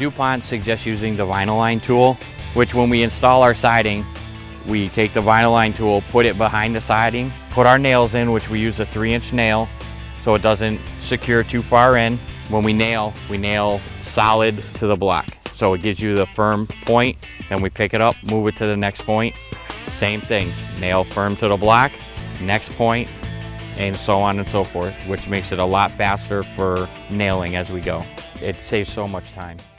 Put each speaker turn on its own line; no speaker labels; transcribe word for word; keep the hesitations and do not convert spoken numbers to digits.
DuPont suggests using the Vinylign tool, which when we install our siding, we take the Vinylign tool, put it behind the siding, put our nails in, which we use a three inch nail so it doesn't secure too far in. When we nail, we nail solid to the block. So it gives you the firm point, then we pick it up, move it to the next point. Same thing, nail firm to the block, next point, and so on and so forth, which makes it a lot faster for nailing as we go. It saves so much time.